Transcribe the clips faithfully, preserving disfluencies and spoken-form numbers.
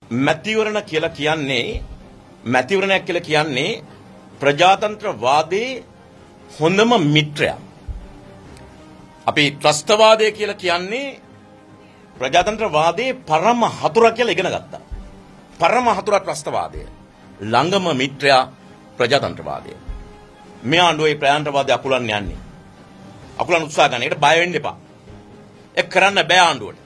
මැතිවරණ කියලා කියන්නේ මැතිවරණයක් කියලා කියන්නේ ප්‍රජාතන්ත්‍රවාදයේ හොඳම මිත්‍රයා. අපි ත්‍රස්තවාදය කියලා කියන්නේ ප්‍රජාතන්ත්‍රවාදයේ පරම හතුරා කියලා ඉගෙන ගත්තා. පරම හතුරා ත්‍රස්තවාදය. ළඟම මිත්‍රයා ප්‍රජාතන්ත්‍රවාදය. මේ ආණ්ඩුවේ ප්‍රජාතන්ත්‍රවාදය අකුලන්න යන්නේ. අකුලන්න උත්සාහ ගන්න. ඒකට බය වෙන්න එපා. ඒක කරන්න බෑ ආණ්ඩුවට.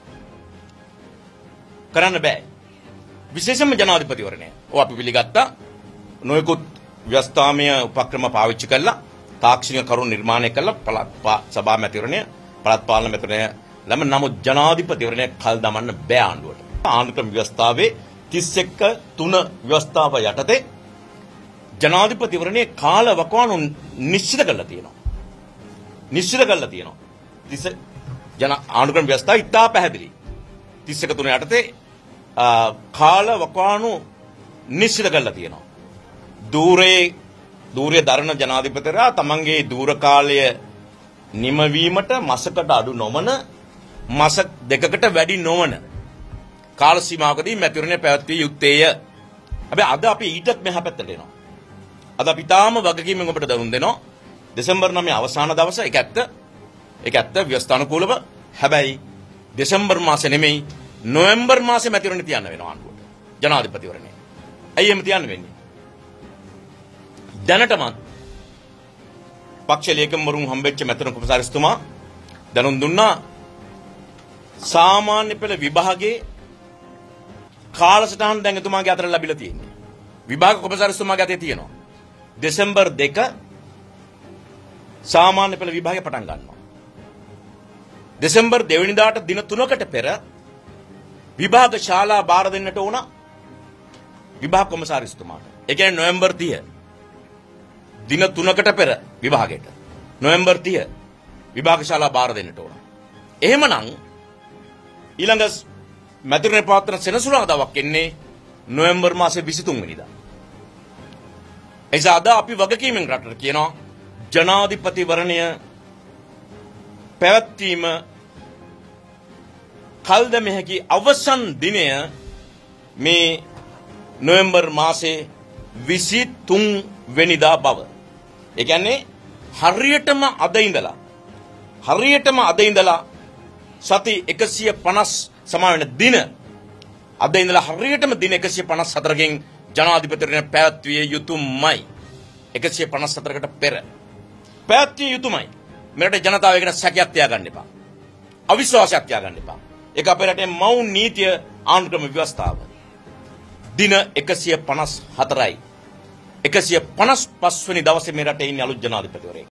කරන්න බෑ. විශේෂයෙන්ම ජනාධිපතිවරණය. ඔව් අපි පිළිගත්තා. නොයෙකුත් ව්‍යවස්ථාමය උපක්‍රම පාවිච්චි කළා තාක්ෂණික කරුණු නිර්මාණය කළා පළාත් සභා මැතිවරණය පළාත් පාලන මැතිවරණය ළම නමුත් ජනාධිපතිවරණය කල් දමන්න බෑ ආණ්ඩුවට. ආණ්ඩු ක්‍රම ව්‍යවස්ථාවේ තිස් එක තුන ව්‍යවස්ථාව යටතේ ජනාධිපතිවරණයේ කාල වකවානු නිශ්චිත කරලා තියෙනවා. නිශ්චිත කරලා තියෙනවා. තිස් ජන ආණ්ඩු ක්‍රම ව්‍යවස්ථාව ඉතා පැහැදිලි. තිස් එක තුන යටතේ කාල වකවානු නිශ්චිත කරලා තියෙනවා. දූරේ දූරයේ දරන ජනාධිපතිවරයා තමන්ගේ දූර කාලය නිමවීමට මාසකට අඩු නොවන මාස දෙකකට වැඩි නොවන කාල සීමාවකදී මැතිවරණය පැවැත්විය යුත්තේය. හැබැයි අද අපි ඊටත් මෙහා පැත්තට එනවා. අද අපි තාම වගකීමෙන් ඔබට දරුම් දෙනවා. දෙසැම්බර් නවය අවසාන දවස ඒක ඇත්ත. ඒක ඇත්ත ව්‍යවස්ථානුකූලව. හැබැයි දෙසැම්බර් මාසේ නෙමෙයි නොවැම්බර් මාසේ මැතිවරණය තියන්න වෙනවා ආණ්ඩුවට. ජනාධිපතිවරණය. ඇයි එහෙම තියන්න වෙන්නේ? දැනටමත් පක්ෂ ලේකම්වරුන් හම්බෙච්ච මැතිවරණ කොමසාරිස්තුමා දැනුම් දුන්නා සාමාන්‍ය පෙළ විභාගයේ කාලසටහන දැන් එතුමාගේ අතට ලැබිලා තියෙන්නේ. විභාග කොමසාරිස්තුමාගේ අතේ තියෙනවා. දෙසැම්බර් දෙක සාමාන්‍ය පෙළ විභාගය පටන් ගන්නවා. දෙසැම්බර් දෙවෙනිදාට දින තුනකට පෙර විභාග ශාලා බාර දෙන්නට ඕන විභාග කොමසාරිස්තුමාට. ඒ කියන්නේ නොවැම්බර් තිහ දින තුනකට පෙර විභාගයට නොවැම්බර් තිහ විභාග ශාලා බාර දෙන්නට ඕන. එහෙමනම් ඊළඟ මැතිවරණ පවත්වන සෙනසුරාදාවක් එන්නේ නොවැම්බර් මාසේ විසිතුන් වෙනිදා. එයිසා අද අපි වගකීමෙන් රටට කියනවා ජනාධිපතිවරණය පැවැත්වීම කල්ද මෙහි අවසන් දිනය මේ නොවැම්බර් මාසේ විසිතුන් වෙනිදා බව. ඒ කියන්නේ හරියටම අද ඉඳලා හරියටම අද ඉඳලා සති එකසිය පනස් සමාන වෙන දින අද ඉඳලා හරියටම දින එකසිය පනස් හතරකින් ජනාධිපතිවරණය පැවැත්විය යුතුමයි. එකසිය පනස් හතරකට පෙර පැවැත්විය යුතුමයි. මෙරට ජනතාව ගැන සැකයක් තියාගන්න එපා. අවිශ්වාසයක් තියාගන්න එපා. ඒක අපේ රටේ මවුන් නීතිය ආණ්ඩු ක්‍රම ව්‍යවස්ථාව. දින එකසිය පනස් හතරයි. එකසිය පනස් පස් වෙනි දවසේ මේ රටේ ඉන්නේ අලුත් ජනාධිපතිවරයෙක්.